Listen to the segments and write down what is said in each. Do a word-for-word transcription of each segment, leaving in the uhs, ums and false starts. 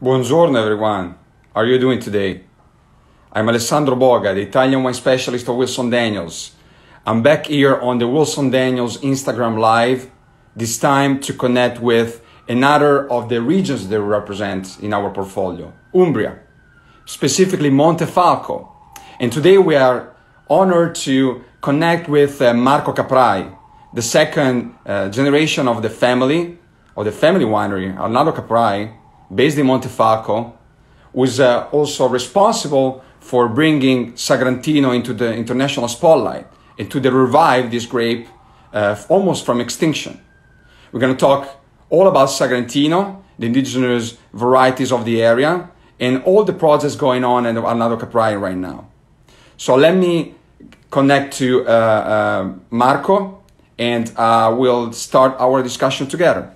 Buongiorno everyone. How are you doing today? I'm Alessandro Boga, the Italian wine specialist of Wilson Daniels. I'm back here on the Wilson Daniels Instagram Live, this time to connect with another of the regions that we represent in our portfolio, Umbria, specifically Montefalco. And today we are honored to connect with uh, Marco Caprai, the second uh, generation of the family, of the family winery, Arnaldo Caprai, based in Montefalco, who is uh, also responsible for bringing Sagrantino into the international spotlight and to the revive this grape uh, almost from extinction. We're going to talk all about Sagrantino, the indigenous varieties of the area, and all the projects going on at Arnaldo Caprai right now. So let me connect to uh, uh, Marco, and uh, we'll start our discussion together.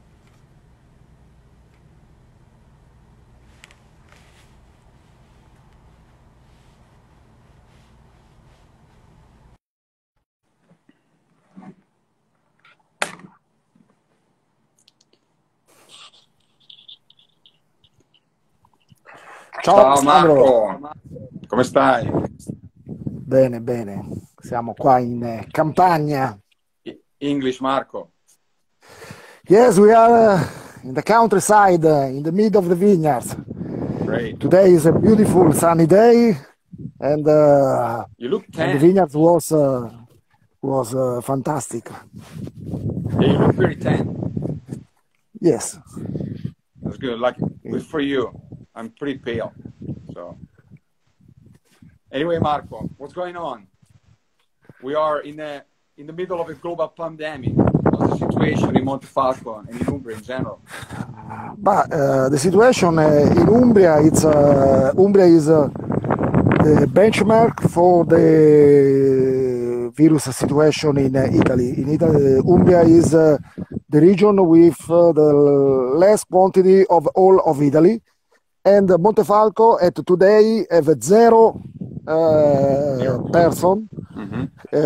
Ciao, Ciao Marco, come stai? Bene, bene. Siamo qua in eh, campagna. English, Marco. Yes, we are uh, in the countryside, uh, in the middle of the vineyards. Great. Today is a beautiful sunny day, and, uh, You look and the tan. vineyards was uh, was uh, fantastic. Yeah, you look very tan. Yes. That's good. Like, good for you. I'm pretty pale. So, anyway, Marco, what's going on? We are in a in the middle of a global pandemic. What's the situation in Montefalco and in Umbria in general? But uh, the situation uh, in Umbria, it's uh, Umbria is uh, the benchmark for the virus situation in uh, Italy. In Italy, Umbria is uh, the region with uh, the less quantity of all of Italy. And Montefalco at today have a zero, uh, Zero. person Mm-hmm.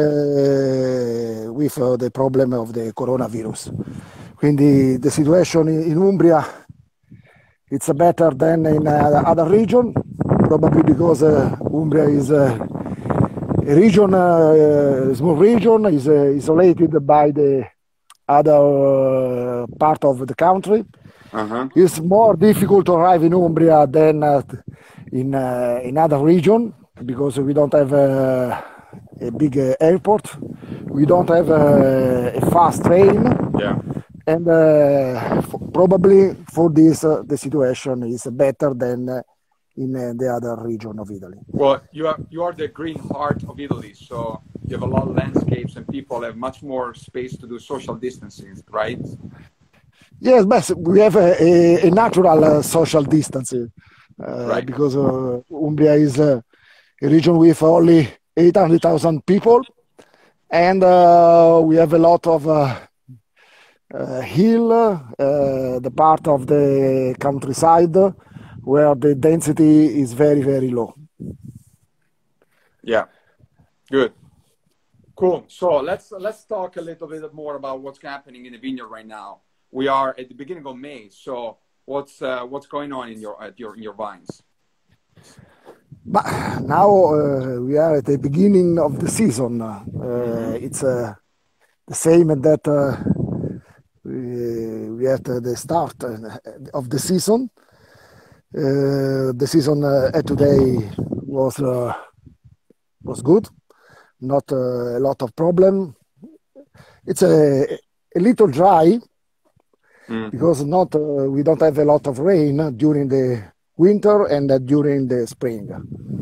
uh, with uh, the problem of the coronavirus. Quindi the situation in, in Umbria it's better than in uh, other region, probably because uh, Umbria is uh, a region, uh, a small region, is uh, isolated by the other uh, part of the country. Uh-huh. It's more difficult to arrive in Umbria than uh, in uh, in other region because we don't have uh, a big uh, airport, we don't have uh, a fast train, Yeah. and uh, f probably for this uh, the situation is better than uh, in uh, the other region of Italy. Well, you are you are the green heart of Italy, so you have a lot of landscapes and people have much more space to do social distancing, right? Yes, but we have a, a, a natural uh, social distancing uh, Right. because uh, Umbria is uh, a region with only eight hundred thousand people, and uh, we have a lot of uh, uh, hill, uh, the part of the countryside where the density is very, very low. Yeah. Good. Cool. So let's let's talk a little bit more about what's happening in the vineyard right now. We are at the beginning of May, so what's uh, what's going on in your at your in your vines? But now uh, we are at the beginning of the season. Uh, mm-hmm. It's uh, the same that uh, we, we at the start of the season. Uh, the season uh, at today was uh, was good, not uh, a lot of problem. It's a, a little dry. Mm-hmm. Because not uh, we don't have a lot of rain during the winter and uh, during the spring.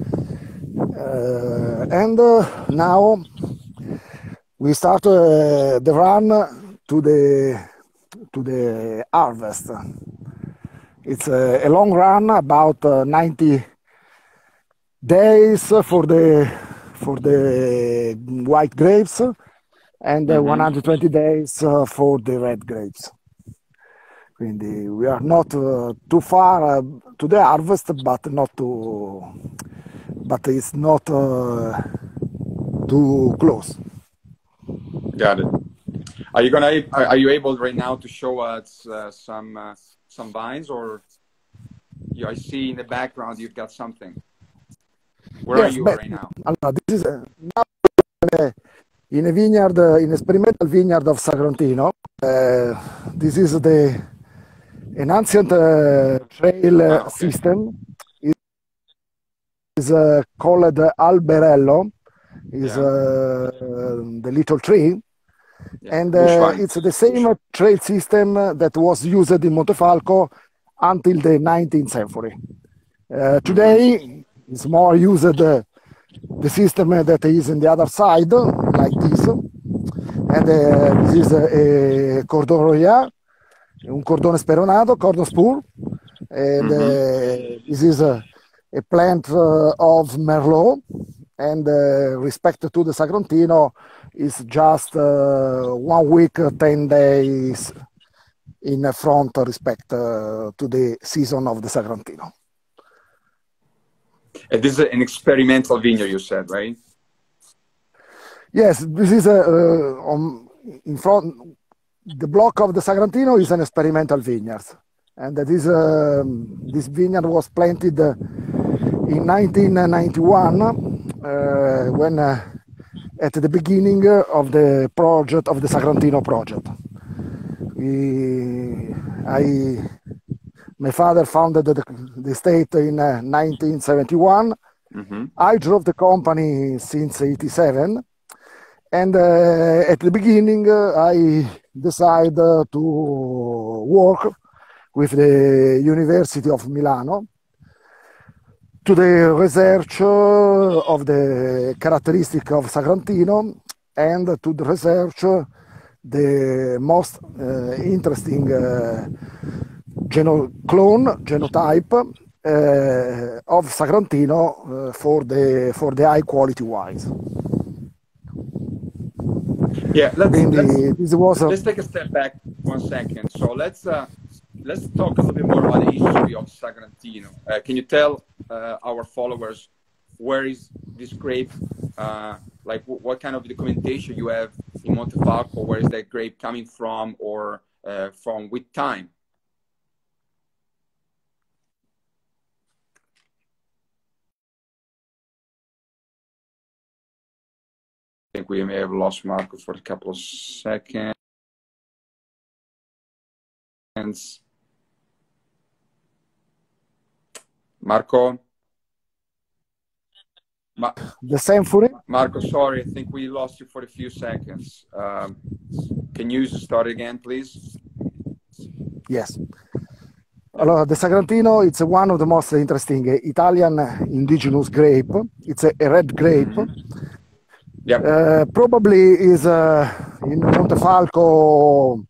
Uh, and uh, now we start uh, the run to the to the harvest. It's a, a long run, about uh, ninety days for the for the white grapes, and uh, mm-hmm. one hundred twenty days uh, for the red grapes. Quindi we are not uh, too far uh, to the harvest, but not too, but it's not uh, too close. Got it. Are you gonna? Are you able right now to show us uh, some uh, some vines or? You, I see in the background you've got something. Where Yes, are you but right now? allora, this is uh, now uh, in a vineyard, uh, in experimental vineyard of Sagrantino. Uh, this is the an ancient uh, trail uh, Ah, okay. system. It is uh, called Alberello. Is Yeah. uh, the little tree, Yeah. and uh, Bushvine. it's the same trail system that was used in Montefalco until the nineteenth century. Uh, today, it's more used uh, the system that is in the other side, like this, and uh, this is a, a cordon royal, un cordone speronato, cordon spur, and uh, this is a, a plant uh, of Merlot, and uh, respect to the Sagrantino is just uh, one week, ten days in front respect uh, to the season of the Sagrantino. And this is an experimental vineyard, you said, right? Yes, this is a, uh, on, in front, the block of the Sagrantino is an experimental vineyard. And that is, uh, this vineyard was planted uh, in nineteen ninety-one, uh, when uh, at the beginning of the project, of the Sagrantino project. We, I, my father founded the, the estate in uh, nineteen seventy-one. Mm-hmm. I drove the company since eighty-seven. And uh, at the beginning, uh, I decided uh, to work with the University of Milano to the research uh, of the characteristic of Sagrantino, and to the research uh, the most uh, interesting uh, geno clone genotype uh, of Sagrantino uh, for the for the high quality wines. Yeah, let's Quindi let's, this was a, let's take a step back one second. So let's uh, let's talk a little bit more about the history of Sagrantino. Uh, can you tell uh, our followers where is this grape? Uh, like w what kind of documentation you have in Montefalco? Where is that grape coming from, or uh, from with time? I think we may have lost Marco for a couple of seconds. Marco? Ma the symphony. Marco, sorry, I think we lost you for a few seconds. Um, can you start again, please? Yes. Allora, the Sagrantino, it's one of the most interesting Italian indigenous grape. It's a, a red grape. Mm-hmm. Yep. Uh, probably is uh, in Montefalco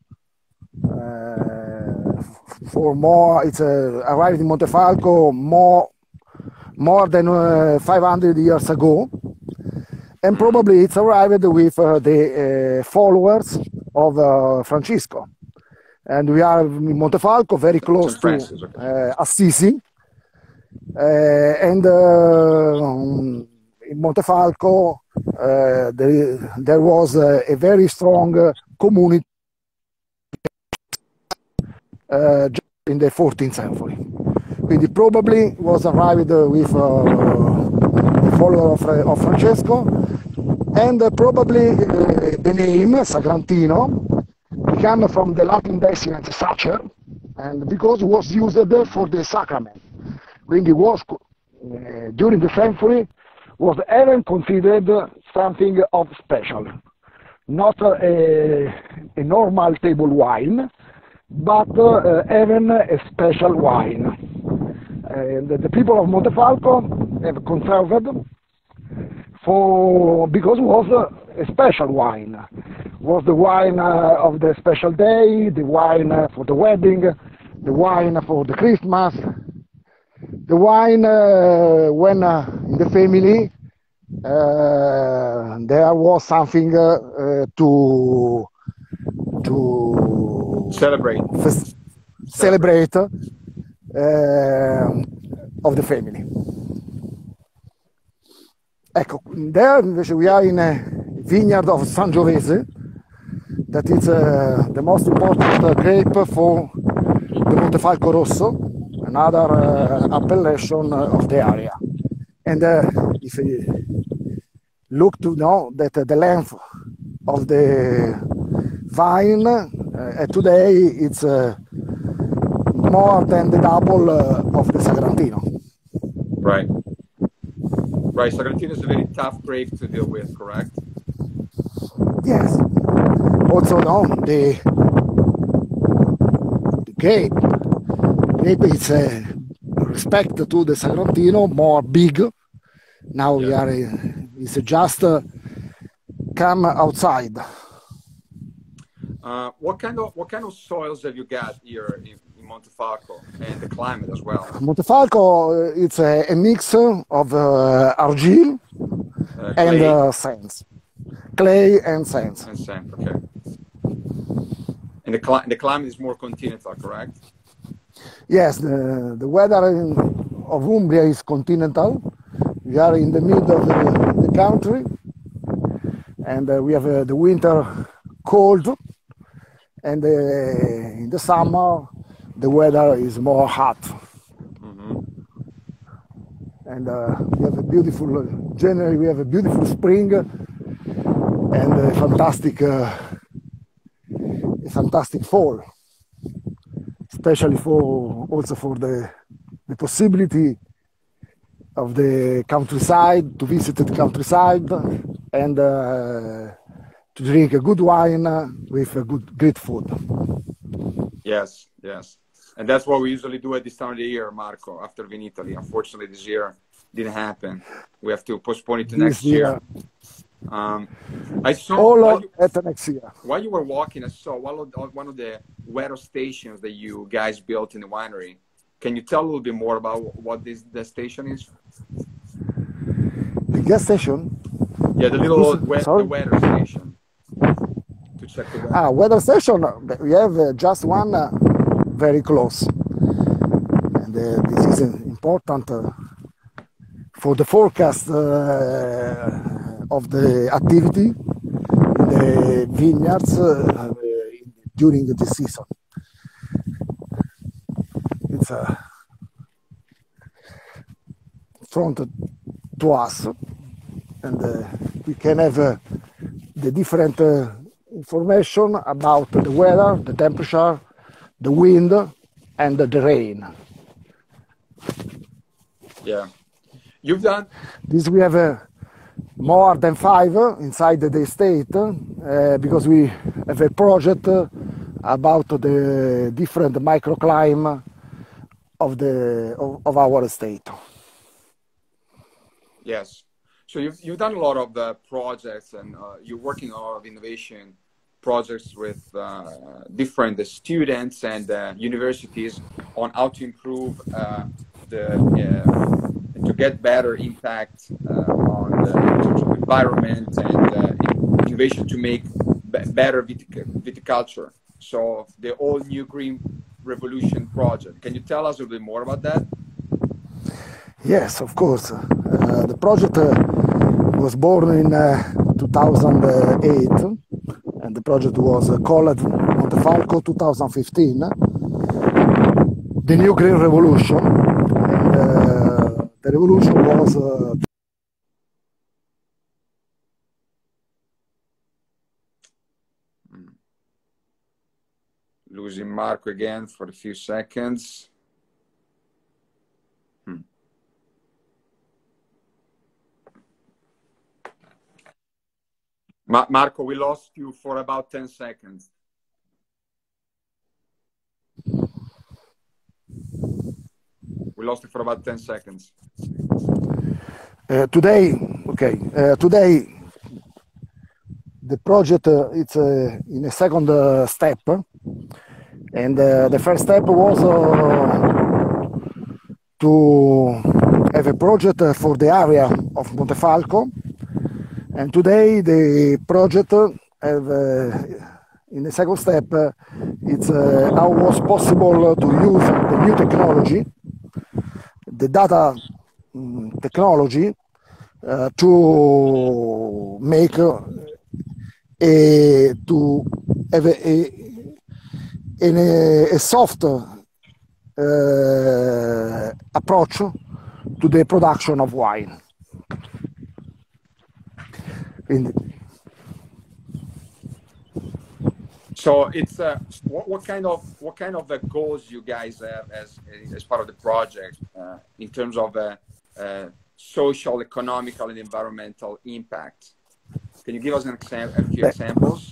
uh, for more. It's uh, arrived in Montefalco more more than uh, five hundred years ago, and probably it's arrived with uh, the uh, followers of uh, Francisco. And we are in Montefalco, very close to uh, Assisi, uh, and uh, in Montefalco uh, there, there was a, a very strong uh, community uh, in the fourteenth century. Quindi probably was arrived with uh, the follower of, of Francesco, and uh, probably uh, the name Sagrantino came from the Latin decinent sacer, and because it was used for the sacrament. Quindi was uh, during the century was even considered something of special, not a, a normal table wine, but uh, even a special wine. And the people of Montefalco have conserved for because it was a, a special wine. It was the wine uh, of the special day, the wine uh, for the wedding, the wine for the Christmas, the wine uh, when uh, in the family uh, there was something uh, uh, to to celebrate celebrate uh, of the family. Ecco, there invece we are in a vineyard of Sangiovese, that is uh, the most important uh, grape for the Montefalco Rosso, another uh, appellation of the area. And uh, if you look to know that uh, the length of the vine uh, today it's uh, more than the double uh, of the Sagrantino. Right. Right. Sagrantino is a very tough grape to deal with, correct? Yes. Also, no, the, the grape, grape is uh, respect to the Sagrantino more big. Now we Yeah. are, uh, it's just uh, come outside. Uh, what kind of what kind of soils have you got here in, in Montefalco, and the climate as well? Montefalco, uh, it's a, a mix of uh, argile Uh, and clay uh, sands, clay and sands. and sand. Okay. And the cli the climate is more continental, correct? Yes, the, the weather in, of Umbria is continental. We are in the middle of the, the country, and uh, we have uh, the winter cold, and uh, in the summer the weather is more hot. Mm-hmm. And uh, we have a beautiful, uh, generally we have a beautiful spring and a fantastic, uh, a fantastic fall, especially for also for the, the possibility of the countryside, to visit the countryside and uh, to drink a good wine with a good, great food. Yes, yes. And that's what we usually do at this time of the year, Marco, after Vinitaly. Unfortunately, this year didn't happen. We have to postpone it to This next year. year, Um, I saw all while of you, at the next year. while you were walking, I saw one of, one of the weather stations that you guys built in the winery. Can you tell a little bit more about what this the station is? The gas station? Yeah, the little Who's- we the sorry? weather station to check the weather. Ah, weather station, we have uh, just one uh, very close. And uh, this is uh, important uh, for the forecast uh, of the activity in the vineyards uh, during the season. It's uh, front to us, and uh, we can have uh, the different uh, information about the weather, the temperature, the wind, and the rain. Yeah. You've done, This we have uh, more than five uh, inside the estate uh, because we have a project uh, about the different microclimate of the of, of our estate. yes. So you've, you've done a lot of the projects, and uh, you're working on a lot of innovation projects with uh, different uh, students and uh, universities on how to improve uh, the, uh, to get better impact uh, on the in terms of environment and uh, innovation to make b better vitic viticulture. So the All New Green Revolution project. Can you tell us a little bit more about that? Yes, of course. Uh, the project uh, was born in uh, two thousand eight, and the project was uh, called Montefalco twenty fifteen, the New Green Revolution. And, uh, the revolution was uh, Losing Marco again for a few seconds. Hmm. Ma Marco, we lost you for about ten seconds. We lost you for about ten seconds. uh, today. Okay, uh, today the project uh, it's uh, in a second uh, step, and uh, the first step was uh, to have a project uh, for the area of Montefalco, and today the project uh, have uh, in the second step uh, it's uh, how was possible to use the new technology, the data um, technology, uh, to make uh, a to have a, a, a, a soft uh, uh, approach to the production of wine. In So it's uh, what, what kind of what kind of uh, goals you guys have as as part of the project uh, in terms of uh, uh, social, economical, and environmental impact? Can you give us an exam a few examples?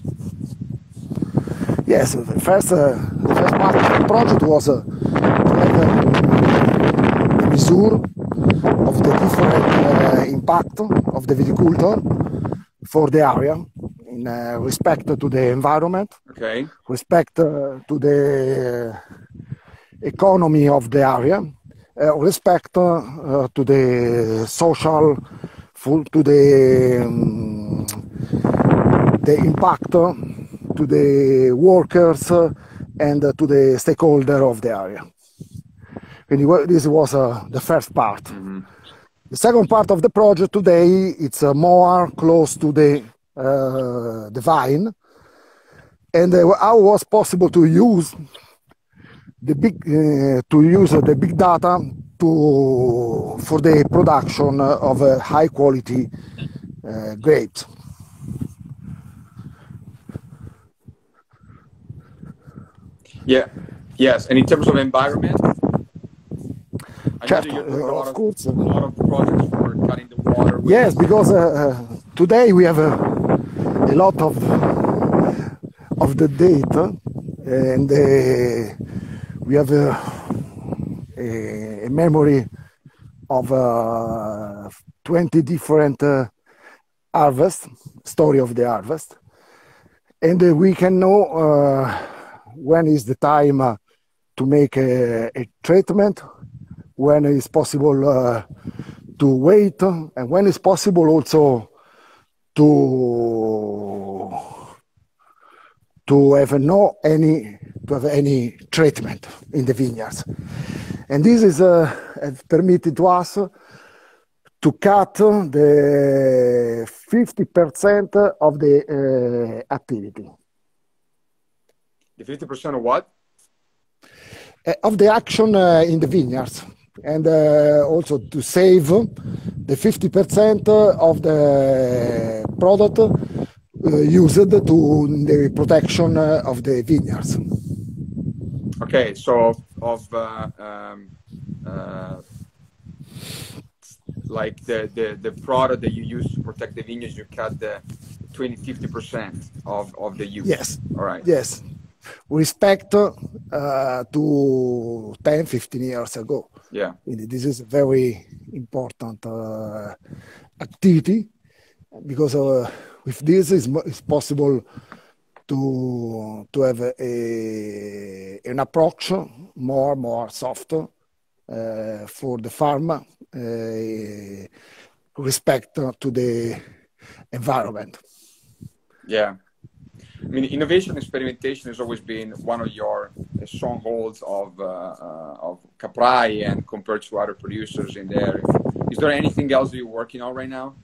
Yes, the first, uh, the first part of the project was uh, to have a, a measure of the different uh, impact of the viticulture for the area in uh, respect to the environment, Okay. respect uh, to the economy of the area, uh, respect uh, to the social, full, to the um, the impact to the workers uh, and uh, to the stakeholder of the area. And this was uh, the first part. Mm-hmm. The second part of the project today, it's uh, more close to the uh, the vine, and uh, how was possible to use the big uh, to use the big data to for the production of uh, high quality uh, grapes. Yeah. Yes. And in terms of environment, I know that Certo, you're doing a uh, lot of of, course. a lot of projects for cutting the water. With Yes, because uh, today we have a, a lot of of the data, and uh, we have a, a, a memory of uh, twenty different uh, harvest story of the harvest, and uh, we can know uh, when is the time uh, to make a, a treatment, when it's possible uh, to wait, and when it's possible also to to have no any to have any treatment in the vineyards. And this is uh, has permitted to us to cut the fifty percent of the uh, activity. the fifty percent of what? Uh, of the action uh, in the vineyards, and uh, also to save the fifty percent of the product uh, used to the protection uh, of the vineyards. Okay, so of uh, um, uh, like the, the the product that you use to protect the vineyards, you cut the twenty fifty percent of of the use. Yes. All right. Yes. Respect uh, to ten, fifteen years ago. Yeah. This is a very important uh, activity, because uh, with this is it's possible to to have a, an approach more more soft uh, for the farmer, uh, respect to the environment. Yeah. I mean, innovation and experimentation has always been one of your strongholds of uh, uh, of Caprai, and compared to other producers in the area. Is there anything else that you're working on right now?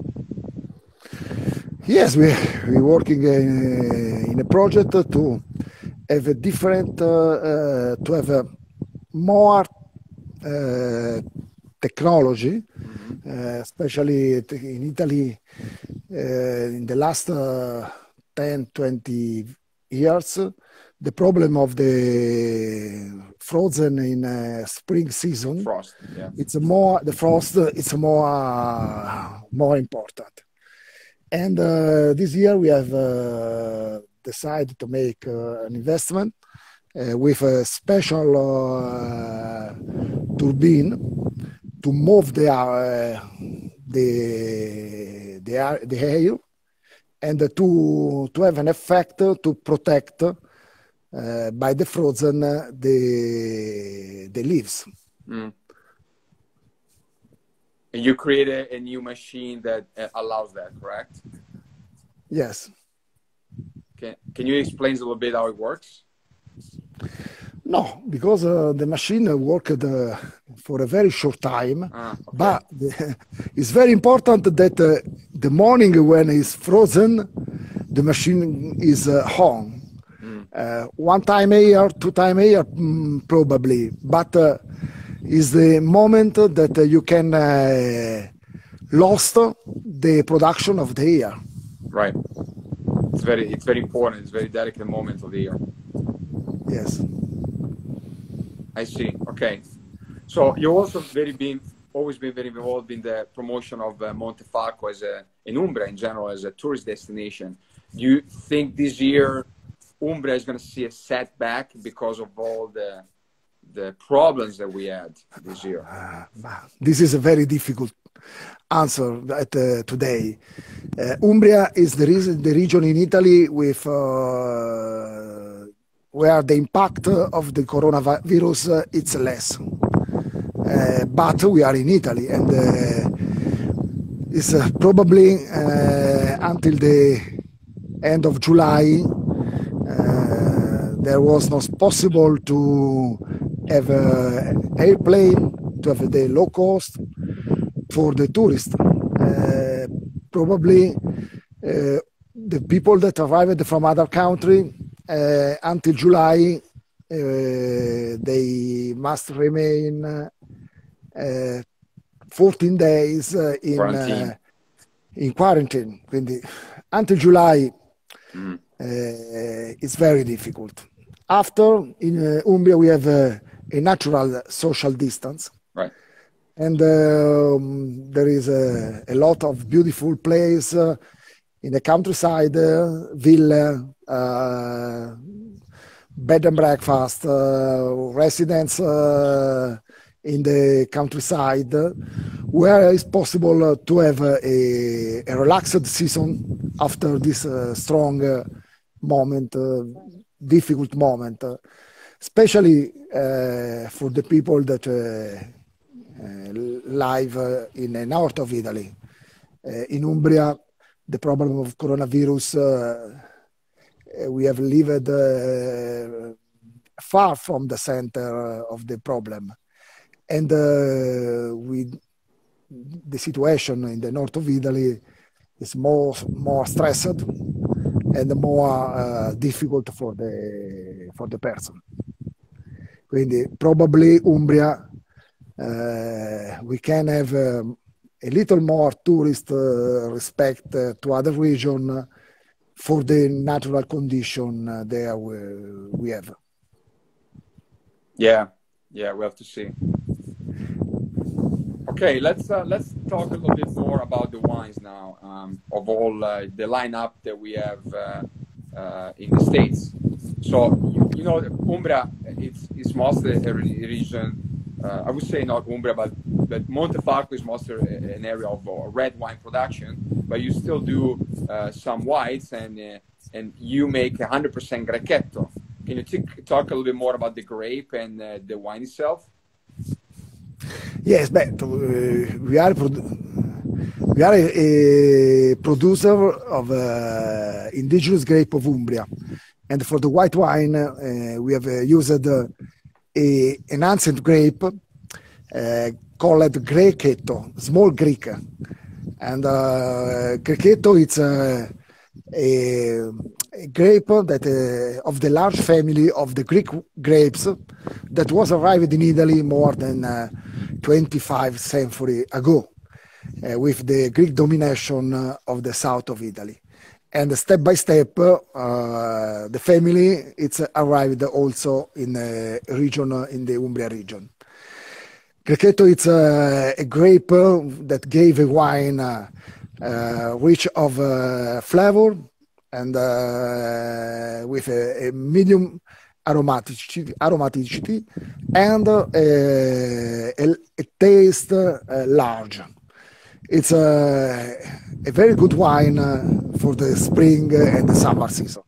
Yes, we we're working in, in a project to have a different uh, uh, to have a more uh, technology, mm-hmm. uh, especially in Italy. Uh, in the last uh, ten, twenty years, the problem of the frozen in uh, spring season, Frost, yeah. It's more, the frost, it's more, uh, more important. And uh, this year we have uh, decided to make uh, an investment uh, with a special uh, turbine to move the, uh, the, the, the air, and to, to have an effect to protect uh, by the frozen uh, the, the leaves. Mm. And you created a new machine that uh, allows that, correct? Yes. Can, can you explain a little bit how it works? No, because uh, the machine worked uh, for a very short time, ah, okay. But the, it's very important that uh, the morning when it's frozen, the machine is uh, on. Mm. Uh, one time a year, two time a year, mm, probably, but uh, is the moment that uh, you can uh, lost the production of the year. Right. It's very, it's very important. It's a very delicate moment of the year. Yes. I see. Okay. So you've also very been, always been very involved in the promotion of uh, Montefalco as a, in Umbria in general, as a tourist destination. Do you think this year Umbria is going to see a setback because of all the the problems that we had this year? Uh, this is a very difficult answer at, uh, today. Uh, Umbria is the, reason, the region in Italy with uh, where the impact of the coronavirus uh, it's less. Uh, but we are in Italy, and uh, it's uh, probably uh, until the end of July uh, there was not possible to have an airplane, to have the low cost for the tourists. Uh, probably uh, the people that arrived from other country uh, until July, uh, they must remain uh, fourteen days uh, in Quarantine. Uh, in quarantine. Quindi until July Mm. uh, it's very difficult. After, in uh, Umbria, we have uh, a natural social distance. Right. And um, there is a, a lot of beautiful places uh, in the countryside, uh, villa, uh, bed and breakfast, uh, residents uh, in the countryside, uh, where it's possible uh, to have uh, a, a relaxed season after this uh, strong uh, moment, uh, difficult moment, uh, especially uh, for the people that uh, uh, live uh, in the north of Italy. Uh, in Umbria, the problem of coronavirus, uh, we have lived uh, far from the center of the problem. And uh, we, the situation in the north of Italy is more, more stressed and more uh, difficult for the, for the person. Quindi probably Umbria, uh, we can have um, a little more tourist uh, respect uh, to other region for the natural condition uh, there we, we have. Yeah, yeah, we have to see. Okay, let's uh, let's talk a little bit more about the wines now. Um, of all uh, the lineup that we have uh, uh, in the States. So you, you know, Umbria, it's it's mostly a region. Uh, I would say not Umbria, but but Montefalco is mostly an area of uh, red wine production. But you still do uh, some whites, and uh, and you make one hundred percent Grechetto. Can you t- talk a little bit more about the grape and uh, the wine itself? Yes, but uh, we are we are a, a producer of uh, indigenous grape of Umbria, and for the white wine uh, we have uh, used uh, a an ancient grape uh, called Grechetto, small Greek, and uh, Grechetto it's uh, a, a grape that uh, of the large family of the Greek grapes that was arrived in Italy more than uh, twenty-five centuries ago, uh, with the Greek domination uh, of the south of Italy. And step by step, uh, the family it's arrived also in the region, uh, in the Umbria region. Grechetto it's uh, a grape uh, that gave a wine uh, uh, rich of uh, flavor and uh, with a, a medium aromaticity, aromaticity and uh, a, a taste uh, large. It's a, a very good wine uh, for the spring and the summer season.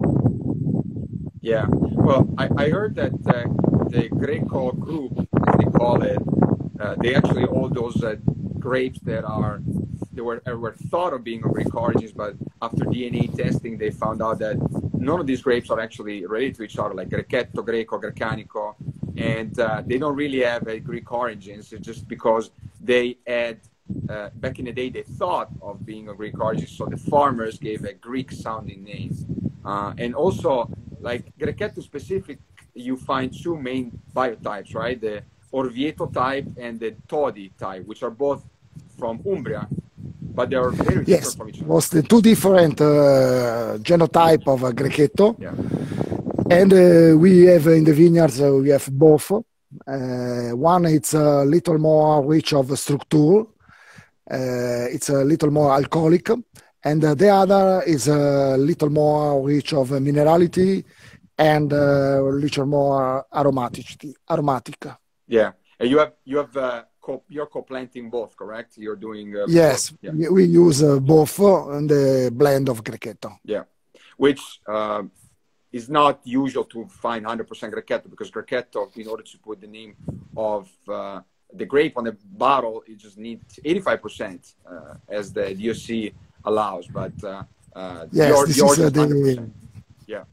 Yeah, well, I, I heard that uh, the Greco group, as they call it, uh, they actually all those uh, grapes that are they were were thought of being of Greek origins, but after D N A testing, they found out that none of these grapes are actually related to each other, like Grechetto, Greco, Grecanico, and uh, they don't really have a Greek origins. It's just because they had uh, back in the day they thought of being of Greek origins, so the farmers gave a Greek-sounding name, uh, and also like Grechetto specific, you find two main biotypes, right? The Orvieto type and the Todi type, which are both from Umbria, but they are very different Yes, from each other. was the two different uh, genotype of uh, Grechetto. Yeah. And uh, we have in the vineyards, uh, we have both. Uh, one, it's a little more rich of structure. Uh, it's a little more alcoholic. And uh, the other is a little more rich of minerality and uh, a little more aromatic. aromatic. Yeah. And you have, you have, uh, co you're co-planting both, correct? You're doing. Uh, yes, yeah. we use uh, both in the blend of Grechetto. Yeah. Which, uh, it's not usual to find one hundred percent Grechetto, because Grechetto, in order to put the name of uh, the grape on the bottle, it just needs eighty-five percent uh, as the D O C allows. But uh, uh, yes, your, this yours is uh, is one hundred percent. the, Yeah.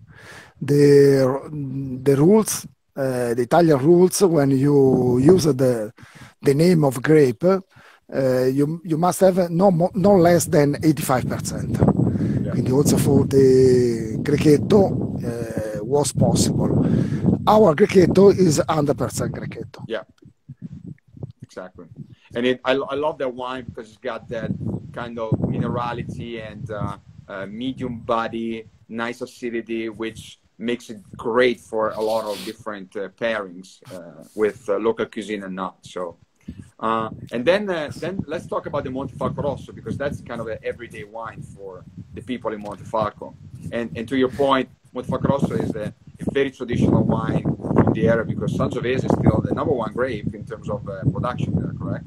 the, the rules, uh, the Italian rules, when you use the, the name of grape, uh, you, you must have no, no less than eighty-five percent. Quindi also for the Grechetto uh, was possible. Our Grechetto is one hundred percent Grechetto. Yeah, exactly. And it, I, I love that wine because it's got that kind of minerality and uh, uh, medium body, nice acidity, which makes it great for a lot of different uh, pairings uh, with uh, local cuisine and not. So. Uh, and then, uh, then let's talk about the Montefalco Rosso, because that's kind of an everyday wine for the people in Montefalco. And, and to your point, Montefalco Rosso is a, a very traditional wine from the area, because Sangiovese is still the number one grape in terms of uh, production there, correct?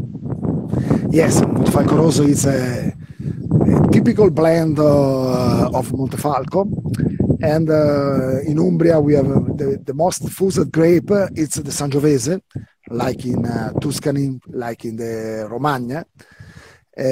Yes, Montefalco Rosso is a, a typical blend uh, of Montefalco. And uh, in Umbria, we have uh, the, the most fused grape, it's the Sangiovese, like in uh, Tuscany, like in the Romagna. Uh,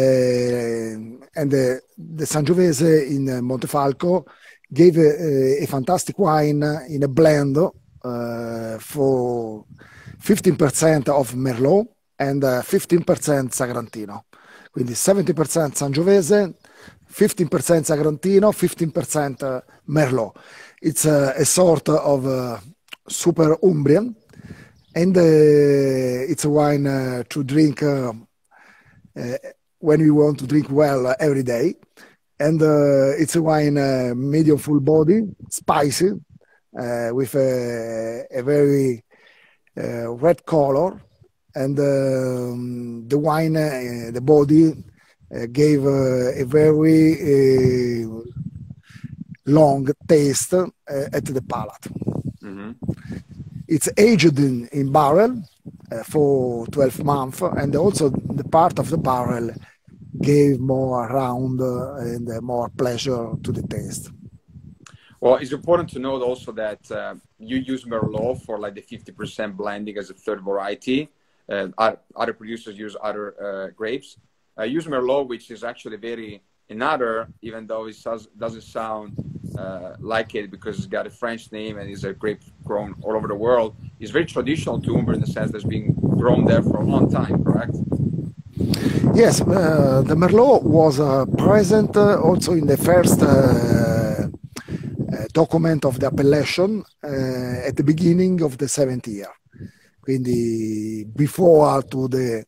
and the, the Sangiovese in uh, Montefalco gave a, a fantastic wine in a blend uh, for fifteen percent of Merlot and uh, fifteen percent Sagrantino. Quindi seventy percent Sangiovese, fifteen percent Sagrantino, fifteen percent Merlot. It's a, a sort of uh, super Umbrian. And uh, it's a wine uh, to drink uh, uh, when we want to drink well uh, every day. And uh, it's a wine uh, medium full body, spicy, uh, with a, a very uh, red color. And um, the wine, uh, the body, uh, gave uh, a very uh, long taste uh, at the palate. Mm-hmm. It's aged in, in barrel uh, for twelve months, and also the part of the barrel gave more round uh, and uh, more pleasure to the taste. Well, it's important to note also that uh, you use Merlot for like the fifty percent blending as a third variety. Uh, other producers use other uh, grapes. I use Merlot, which is actually very another, even though it does, doesn't sound uh, like it because it's got a French name and is a grape grown all over the world. It's very traditional to Umbria in the sense that it's been grown there for a long time, correct? Yes, uh, the Merlot was uh, present uh, also in the first uh, uh, document of the appellation uh, at the beginning of the seventh year. Quindi before to the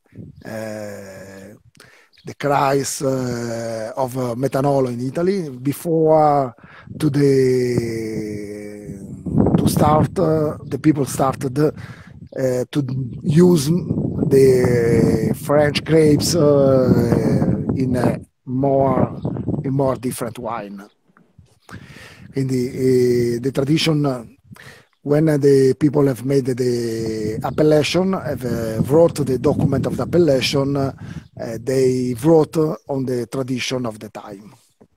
uh, the crisis uh, of uh, methanol in Italy, before to the to start uh, the people started uh, to use the French grapes uh, in a more in more different wine. Quindi uh, the tradition. When uh, the people have made the appellation, have uh, wrote the document of the appellation, uh, they wrote on the tradition of the time.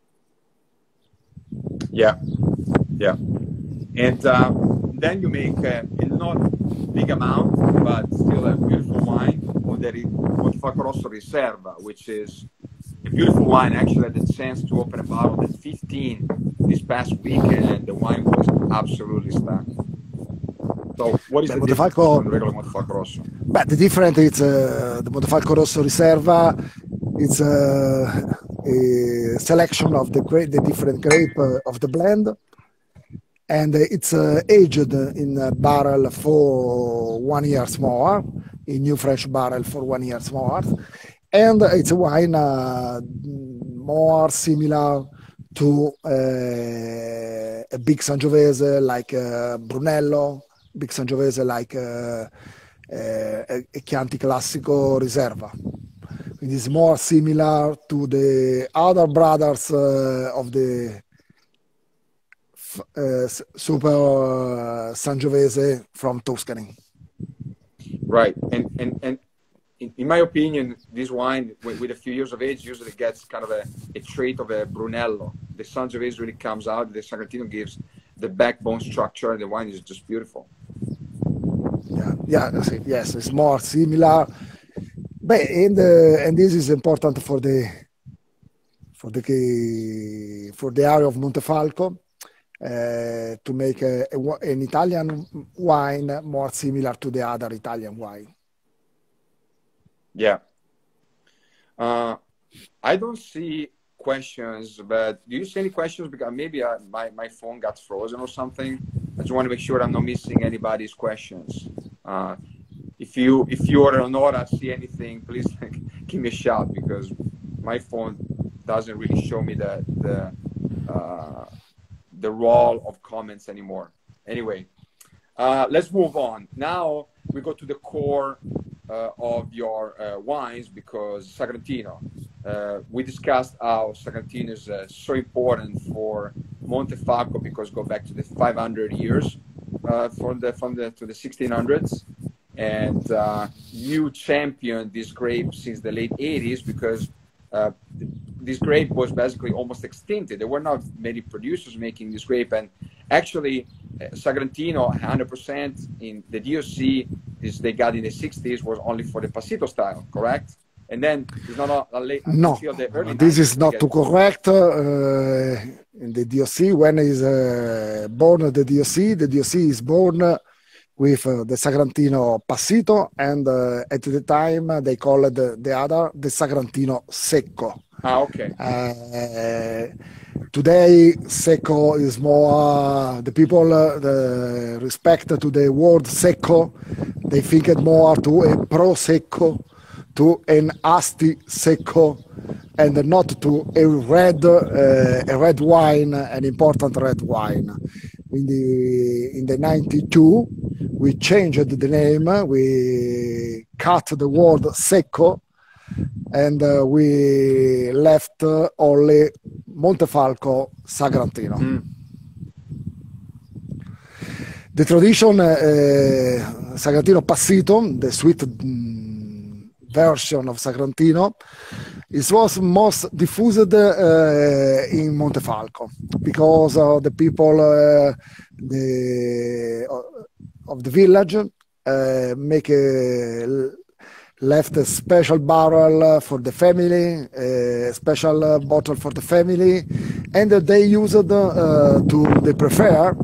Yeah, yeah. And uh, then you make a, a not big amount, but still a beautiful wine on the Montefalco Rosso Riserva, which is a beautiful wine. Actually, I had the chance to open a bottle at fifteen this past weekend, and the wine was absolutely stunning. So, what is the difference from regular Montefalco Rosso? But the difference is uh, the Montefalco Rosso Riserva. It's uh, a selection of the grape, the different grape uh, of the blend, and it's uh, aged in a barrel for one year more, in new fresh barrel for one year more, and it's a wine uh, more similar to uh, a big Sangiovese like uh, Brunello, big Sangiovese like uh, uh, a Chianti Classico Riserva. It is more similar to the other brothers uh, of the uh, Super uh, Sangiovese from Tuscany. Right, and and and in, in my opinion, this wine with, with a few years of age usually gets kind of a, a trait of a Brunello. The Sangiovese really comes out. The Sagrantino gives the backbone structure, and the wine is just beautiful. Yeah, yeah, yes, it's more similar. But and uh, and this is important for the for the for the area of Montefalco uh, to make a, a, an Italian wine more similar to the other Italian wine. Yeah. Uh, I don't see questions, but do you see any questions? Because maybe I, my, my phone got frozen or something. I just want to make sure I'm not missing anybody's questions. Uh, if you if you or Nora see anything, please give me a shout, because my phone doesn't really show me the the uh, the roll of comments anymore. Anyway, uh, let's move on. Now we go to the core uh, of your uh, wines, because Sagrantino. Uh, we discussed how Sagrantino is uh, so important for Montefalco, because go back to the five hundred years uh, from the from the to the sixteen hundreds, and uh, you championed this grape since the late eighties, because uh, this grape was basically almost extincted. There were not many producers making this grape, and actually uh, Sagrantino one hundred percent in the D O C is they got in the sixties was only for the Passito style, correct? And then it's not a, a late, no, the early this is not too correct. Uh, in the D O C, when is uh, born the D O C, the D O C is born with uh, the Sagrantino Passito, and uh, at the time uh, they called the, the other the Sagrantino Secco. Ah, okay. Uh, today, Secco is more, uh, the people uh, the respect to the word Secco, they think it more to a Prosecco, to an Asti Secco, and not to a red, uh, a red wine, an important red wine. In the in the ninety-two, we changed the name. We cut the word Secco, and uh, we left uh, only Montefalco Sagrantino. Mm. The tradition uh, Sagrantino Passito, the sweet um, version of Sagrantino, it was most diffused uh, in Montefalco, because uh, the people uh, the, uh, of the village uh, make a, left a special barrel for the family, a special bottle for the family, and they used uh, to they prefer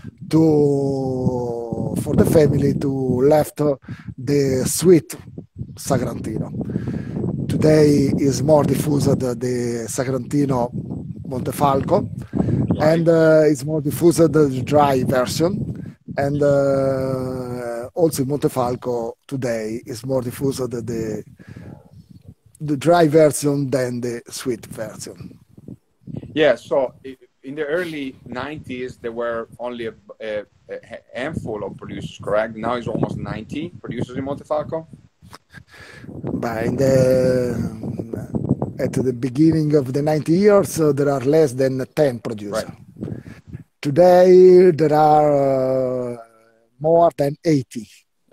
to for the family to left the sweet Sagrantino. Today is more diffused the Sagrantino Montefalco, right. And uh, it's more diffused the dry version, and uh, also Montefalco today is more diffused the the dry version than the sweet version. Yeah, so in the early nineties there were only a, a, a handful of producers, correct? Now it's almost ninety producers in Montefalco. But in the, at the beginning of the ninety years, uh, there are less than ten producers. Right. Today, there are uh, more than eighty.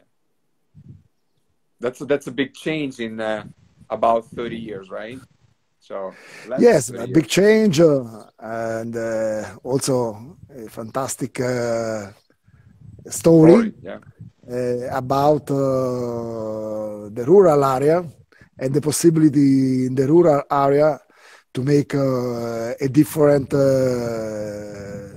That's a, that's a big change in uh, about thirty years, right? So yes, a big change, uh, and uh, also a fantastic uh, story. story yeah. Uh, about uh, the rural area, and the possibility in the rural area to make uh, a different uh,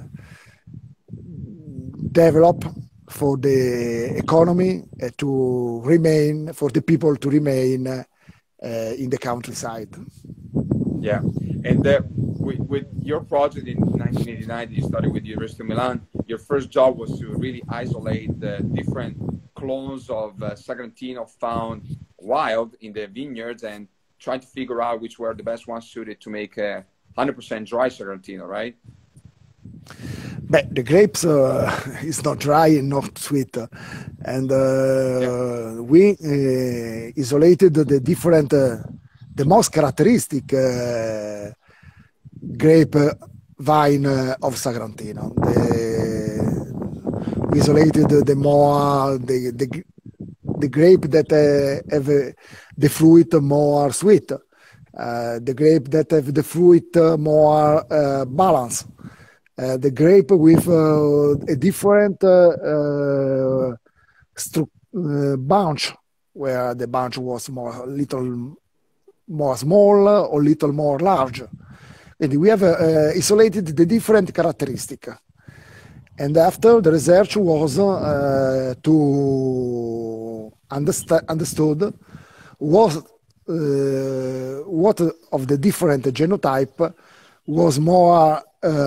develop for the economy, uh, to remain, for the people to remain uh, in the countryside. Yeah, and uh, with, with your project in nineteen eighty-nine, you started with the University of Milan. your first job was to really isolate the different clones of uh, Sagrantino found wild in the vineyards and try to figure out which were the best ones suited to make a one hundred percent dry Sagrantino, right? But the grapes uh, is not dry and not sweet, and uh, Yeah. we uh, isolated the different, uh, the most characteristic uh, grape vine uh, of Sagrantino. The, we isolated the more the the, the grape that uh, have uh, the fruit more sweet, uh, the grape that have the fruit uh, more uh, balanced. Uh, the grape with uh, a different uh, uh, uh, bunch, where the bunch was more little more small or little more large. And we have uh, isolated the different characteristic. And after the research was uh, to understand understood what uh, what of the different genotype was more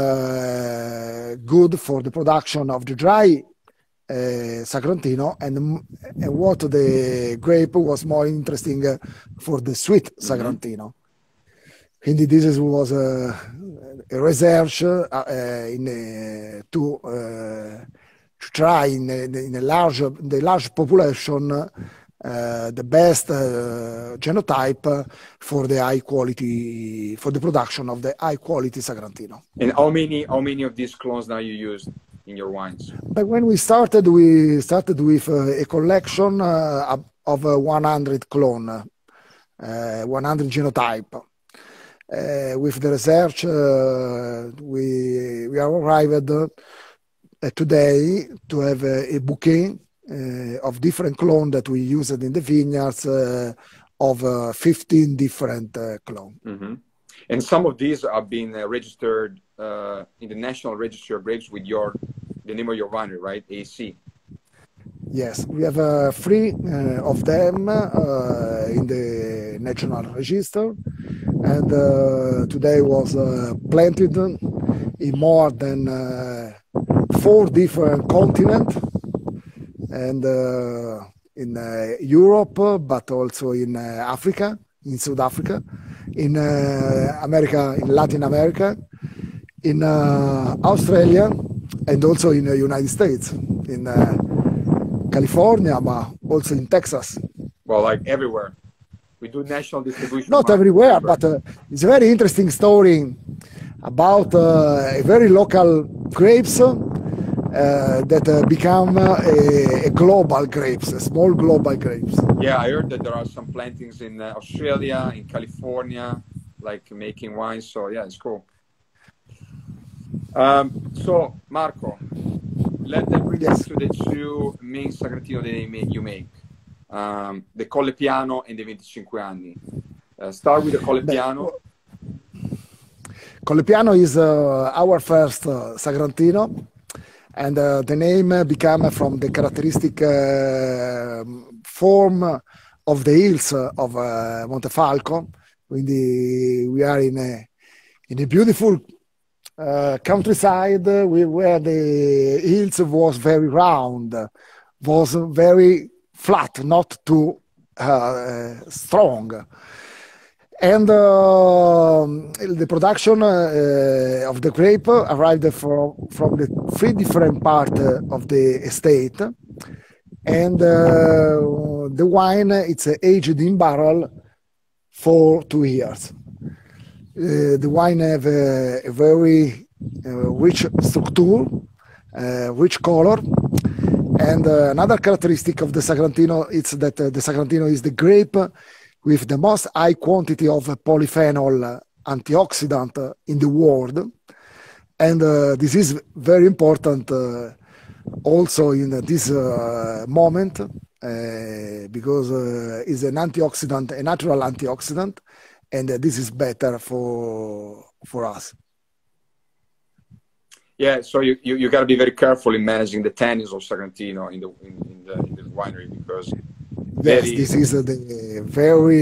uh, good for the production of the dry uh, Sagrantino, and, and what the grape was more interesting for the sweet Sagrantino. Quindi this is, was a, a research uh, in a, to, uh, to try in a, in a large, the large population Uh, the best uh, genotype for the high quality, for the production of the high quality Sagrantino. And how many how many of these clones now you use in your wines? But when we started, we started with uh, a collection uh, of uh, one hundred clone, uh, one hundred genotype. Uh, with the research, uh, we we are arrived uh, today to have a, a bouquet Uh, of different clones that we used in the vineyards, uh, of uh, fifteen different uh, clones. Mm-hmm. And some of these are being uh, registered uh, in the National Registry of Grapes with your the name of your winery, right? A C. Yes, we have uh, three uh, of them uh, in the National Register, and uh, today was uh, planted in more than uh, four different continents. And uh, in uh, Europe, but also in uh, Africa, in South Africa, in uh, America, in Latin America, in uh, Australia, and also in the United States, in uh, California, but also in Texas. Well, like everywhere. We do national distribution. Not everywhere, but uh, it's a very interesting story about uh, a very local grapes Uh, that uh, become uh, a, a global grapes, a small global grapes. Yeah, I heard that there are some plantings in uh, Australia, in California, like making wine. So yeah, it's cool. Um, so Marco, let them bring us to the two main Sagrantino that you make, um, the Colle Piano and the venticinque anni. Uh, start with the Colle Piano. Colle Piano is uh, our first uh, Sagrantino. And uh, the name uh, became from the characteristic uh, form of the hills of uh, Montefalco. Quindi we are in a, in a beautiful uh, countryside where the hills was very round, was very flat, not too uh, strong. And uh, the production uh, of the grape arrived from, from the three different parts of the estate. And uh, the wine, it's aged in barrel for two years. Uh, the wine have a, a very uh, rich structure, uh, rich color. And uh, another characteristic of the Sagrantino is that uh, the Sagrantino is the grape with the most high quantity of polyphenol antioxidant in the world. And uh, this is very important uh, also in this uh, moment uh, because uh, it's an antioxidant, a natural antioxidant, and uh, this is better for for us. Yeah, so you, you, you got to be very careful in managing the tannins of Sagrantino in the in, in the in the winery because yes, very... this is uh, the very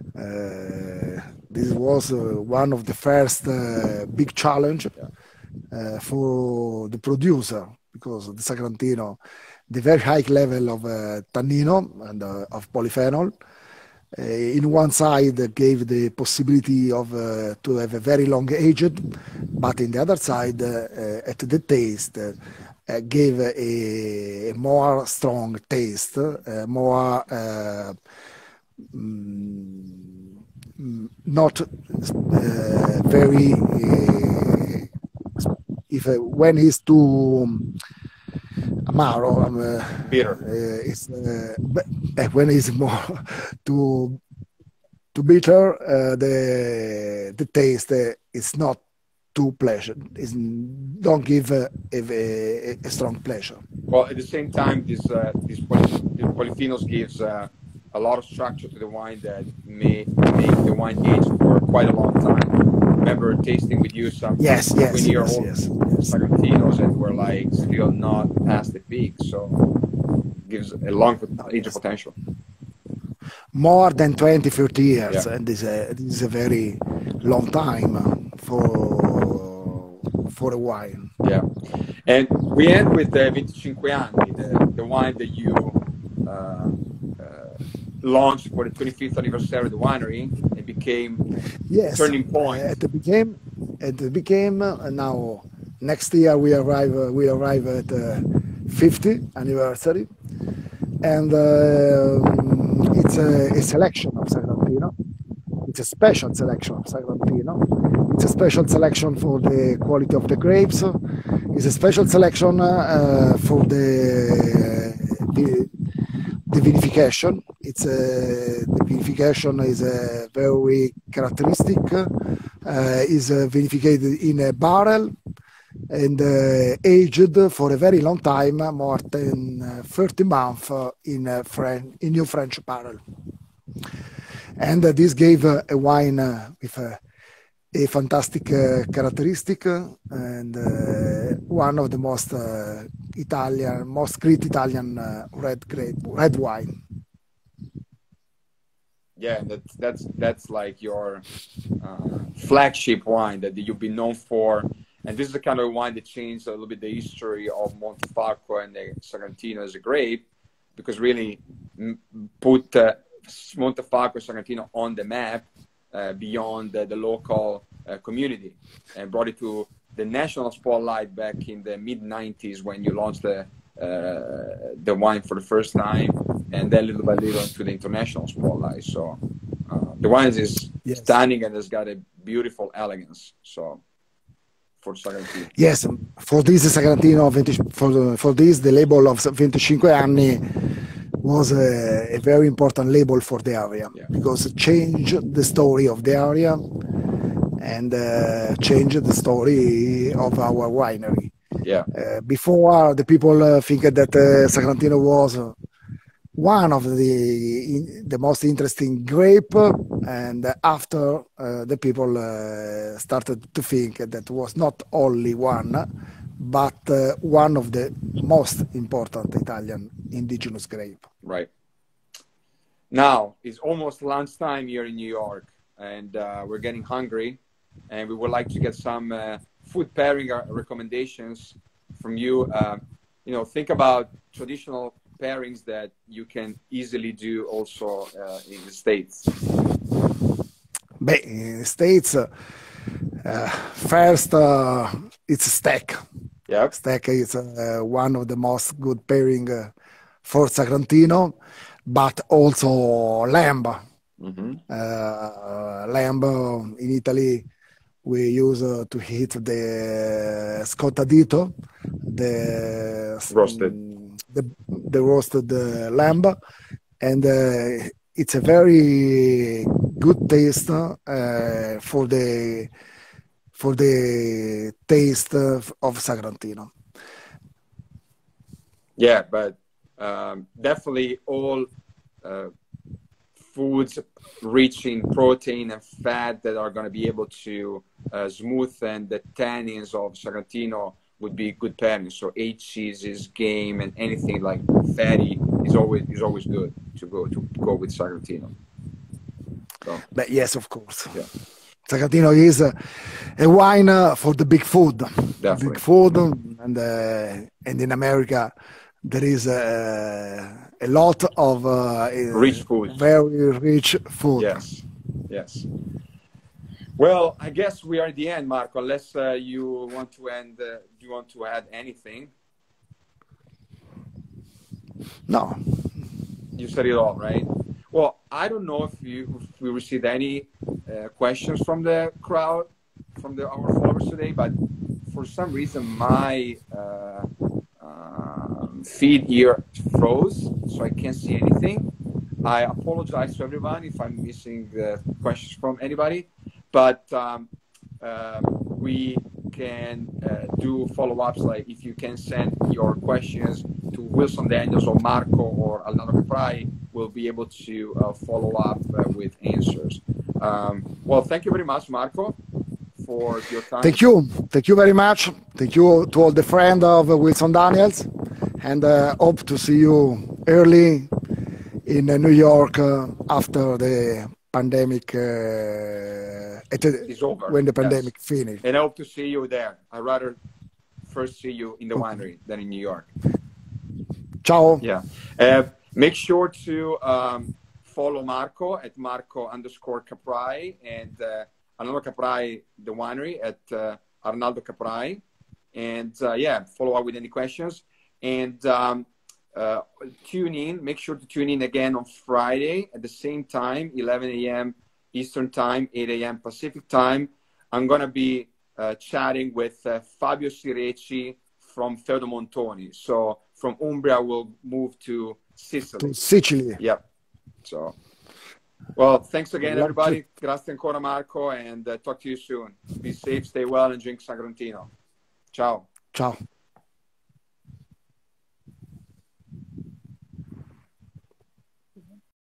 uh, this was uh, one of the first uh, big challenge. uh, for the producer, because the Sagrantino, the very high level of uh, tannino and uh, of polyphenol, uh, in one side gave the possibility of uh, to have a very long aged, but in the other side, uh, uh, at the taste, uh, uh, gave a, a more strong taste, uh, more uh, mm, not uh, very uh, if uh, when it's too um, amaro, um, uh, Bitter. uh, it's uh, when it's more too too bitter, uh, the the taste uh, is not too pleasant. It's, don't give a, a, a strong pleasure. Well, at the same time, this uh, this, poly, this polyphenols gives uh, a lot of structure to the wine that may make the wine age for quite a long time. Remember tasting with you some yes, yes, twenty-year-old yes, yes. Sagrantinos that were like still not past the peak, so gives a long age of potential. More than twenty, thirty years, Yeah. and this, uh, this is a very long time for for a wine. Yeah, and we end with the venticinque anni, the, the wine that you uh, uh, launched for the twenty-fifth anniversary of the winery. It became yes. a turning point. Uh, it became, it became uh, now next year we arrive uh, we arrive at uh, fiftieth anniversary, and uh, it's a, a selection of Sagrantino. It's a special selection of Sagrantino. It's a special selection for the quality of the grapes. It's a special selection uh, for the, the the vinification. It's a, the vinification is a very characteristic. Uh, is uh, vinificated in a barrel and uh, aged for a very long time, more than uh, thirty months uh, in a French, in new French barrel. And uh, this gave uh, a wine uh, with a, a fantastic uh, characteristic uh, and uh, one of the most uh, Italian, most great Italian uh, red grape, red wine. Yeah, that's that's that's like your uh, flagship wine that you've been known for, and this is the kind of wine that changed a little bit the history of Montefalco and the Sagrantino as a grape, because really put uh, Montefalco and Sagrantino on the map uh, beyond the, the local uh, community, and brought it to the national spotlight back in the mid nineties when you launched the uh, the wine for the first time, and then little by little to the international spotlight. So uh, the wine is yes. stunning and has got a beautiful elegance. So for Sagrantino, yes, for this Sagrantino, for for this the label of venticinque anni was a, a very important label for the area, yeah. because it changed the story of the area and uh, changed the story of our winery. Yeah. Uh, before, the people uh, think that uh, Sagrantino was uh, one of the the most interesting grape, and after uh, the people uh, started to think that was not only one, but uh, one of the most important Italian indigenous grape. Right. Now it's almost lunchtime here in New York, and uh, we're getting hungry, and we would like to get some uh, food pairing recommendations from you. Uh, you know, think about traditional pairings that you can easily do also uh, in the States. But in the States, uh, uh, first uh, it's steak. Yeah, steak is uh, one of the most good pairing uh, for Sagrantino, but also lamb. Mm-hmm. uh, lamb uh, in Italy we use uh, to heat the scottadito, the roasted, the, the roasted uh, lamb, and uh, it's a very good taste uh, for the for the taste of Sagrantino. Yeah, but um, definitely all uh, foods rich in protein and fat that are going to be able to uh, smoothen the tannins of Sagrantino would be good pairing. So aged cheeses, game, and anything like fatty is always is always good to go to go with Sagrantino. So, but yes, of course. Yeah. Sagrantino is a, a wine uh, for the big food. Definitely. Big food, and uh, and in America there is uh, a lot of uh, Rich food. very rich food. Yes, yes. Well, I guess we are at the end, Marco. Unless uh, you want to end, uh, do you want to add anything? No. You said it all, right? Well, I don't know if you if we received any uh, questions from the crowd, from the our followers today, but for some reason my uh, uh, feed here froze, so I can't see anything. I apologize to everyone if I'm missing the questions from anybody, but um, uh, we can uh, do follow-ups, like if you can send your questions to Wilson Daniels or Marco or Arnaldo Caprai, we'll be able to uh, follow up uh, with answers. Um, well, thank you very much, Marco, for your time. Thank you. Thank you very much. Thank you to all the friends of uh, Wilson Daniels, and uh, hope to see you early in uh, New York uh, after the pandemic, uh, at, it's over. When the pandemic Yes. finished. And I hope to see you there. I'd rather first see you in the winery than in New York. Ciao. Yeah. Uh, make sure to um, follow Marco at Marco underscore Caprai, and uh, Arnaldo Caprai, the winery, at uh, Arnaldo Caprai. And uh, yeah, follow up with any questions. And um, uh, tune in. Make sure to tune in again on Friday at the same time, eleven A M Eastern Time, eight A M Pacific Time. I'm going to be uh, chatting with uh, Fabio Cireci from Feudo Montoni. So from Umbria, we'll move to Sicily. To Sicily. Yep. So, well, thanks again, everybody. Grazie ancora, Marco, and uh, talk to you soon. Be safe, stay well, and drink Sagrantino. Ciao. Ciao.